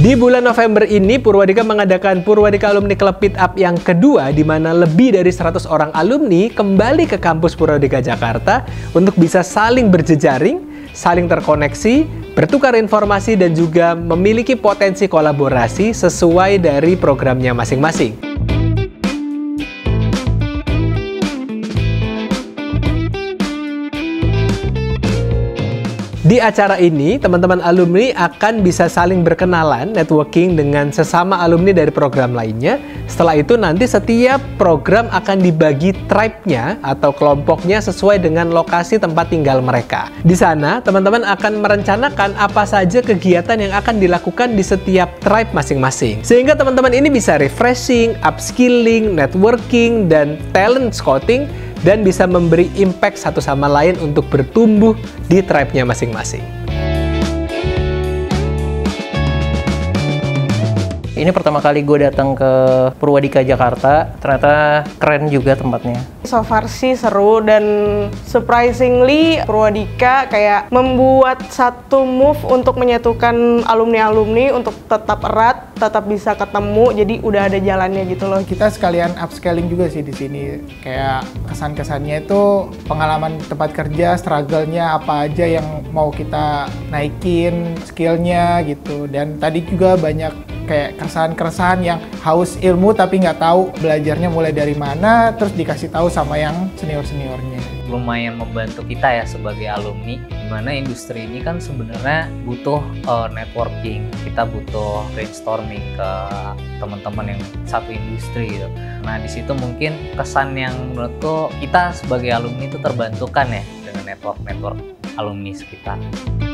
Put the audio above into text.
Di bulan November ini, Purwadika mengadakan Purwadika Alumni Club Meet Up yang kedua, di mana lebih dari 100 orang alumni kembali ke kampus Purwadika Jakarta untuk bisa saling berjejaring, saling terkoneksi, bertukar informasi, dan juga memiliki potensi kolaborasi sesuai dari programnya masing-masing. Di acara ini, teman-teman alumni akan bisa saling berkenalan, networking dengan sesama alumni dari program lainnya. Setelah itu nanti setiap program akan dibagi tribe-nya atau kelompoknya sesuai dengan lokasi tempat tinggal mereka. Di sana, teman-teman akan merencanakan apa saja kegiatan yang akan dilakukan di setiap tribe masing-masing. Sehingga teman-teman ini bisa refreshing, upskilling, networking, dan talent scouting, dan bisa memberi impact satu sama lain untuk bertumbuh di tribe-nya masing-masing. Ini pertama kali gue datang ke Purwadika Jakarta, ternyata keren juga tempatnya. So far sih seru, dan surprisingly Purwadika kayak membuat satu move untuk menyatukan alumni-alumni untuk tetap erat, tetap bisa ketemu, jadi udah ada jalannya gitu loh. Kita sekalian upscaling juga sih di sini. Kayak kesan-kesannya itu pengalaman tempat kerja, struggle-nya apa aja yang mau kita naikin, skill-nya gitu. Dan tadi juga banyak kayak keresahan-keresahan yang haus ilmu tapi nggak tahu belajarnya mulai dari mana, terus dikasih tahu sama yang senior-seniornya. Lumayan membantu kita ya sebagai alumni, dimana industri ini kan sebenarnya butuh networking, kita butuh brainstorming ke teman-teman yang satu industri gitu. Nah di situ mungkin kesan yang menurutku kita sebagai alumni itu terbantukan ya dengan network alumni sekitar.